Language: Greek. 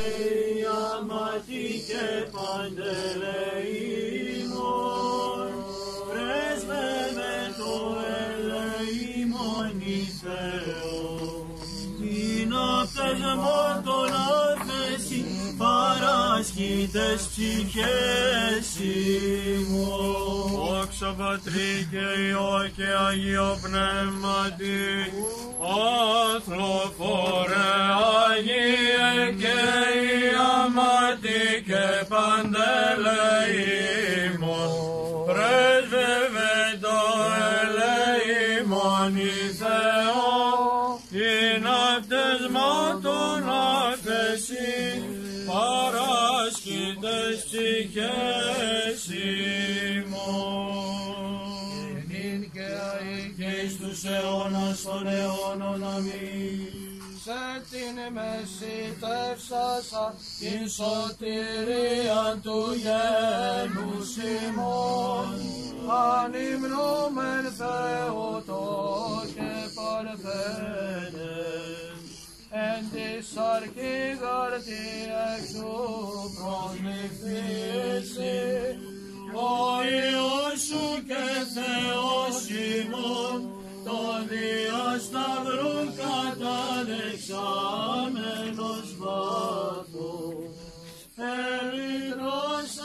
άματι και παντελεήμων, πρέσβευε το ελεήμον η Θεό. Είναι αυτές μόντων άφεση, παράσχητες ψυχές ημών. Δόξα Πατρί και Υιό και Αγίο Πνεύματι, Άθλοφορε Αγίε και Ιαματι και Παντελεήμων, πρέσβευε το ελεήμον η Θεό, είναι αυτές μάτων άφεση, παράσχητες ψυχές ημών. Νυν και αεί και εις τους αιώνας των αιώνων. Αμήν. Σε την μεσητεύσασα την σωτηρία του γένους ημών, ανυμνούμεν Θεότο και παρθένες, εν της αρχηγαρτή εξού προσληφθήσει, ο Υιός σου και Θεός ημών, το διασταυρούν καταδεξάμενος βάθος, ερυθρός